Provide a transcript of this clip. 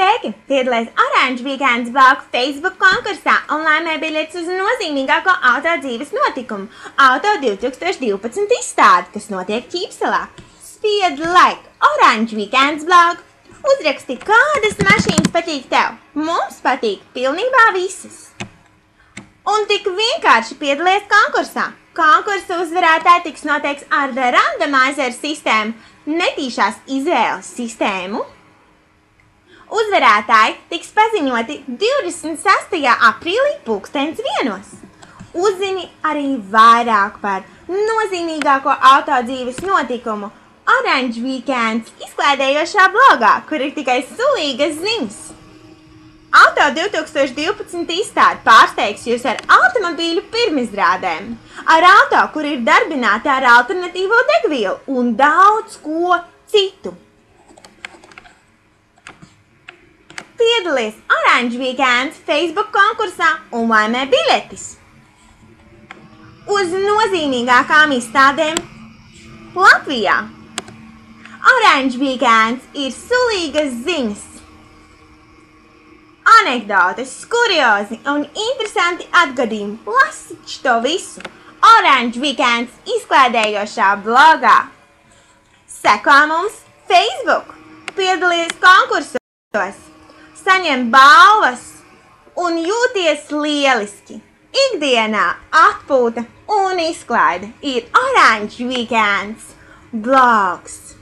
Sveiki! Piedalies Orange Weekends blogu Facebook konkursā un laimē biļetes uz nozīmīgāko auto dzīves notikumu – Auto 2012 izstādi, kas notiek Ķīpselā. Spied like Orange Weekends blogu. Uzraksti, kādas mašīnas patīk tev. Mums patīk pilnībā visas. Un tik vienkārši piedalies konkursā. Konkursa uzvarētāji tiks noteikts ar randomizer sistēmu, netīšās izvēles sistēmu. Uzvarētāji tiks paziņoti 26. aprīlī 12:00. Uzzini arī vairāk par nozīmīgāko auto dzīves notikumu Orange Weekends izklaidējošā blogā, kur ir tikai sulīgas ziņas. Auto 2012 izstādi pārsteigs jūs ar automobīļu pirmizrādēm, ar auto, kur ir darbināti ar alternatīvo degvielu un daudz ko citu. Piedalies Orange Weekends Facebook konkursā un laimē biļetes uz nozīmīgākām izstādēm Latvijā. Orange Weekends ir sulīgas ziņas, anekdotes, kuriozi un interesanti atgadījumi. Lasiķi to visu Orange Weekends izklaidējošā blogā. Seko mums Facebook, piedalies konkursos, saņem balvas un jūties lieliski. Ikdienā atpūta un izklaide ir Orange Weekends blogs.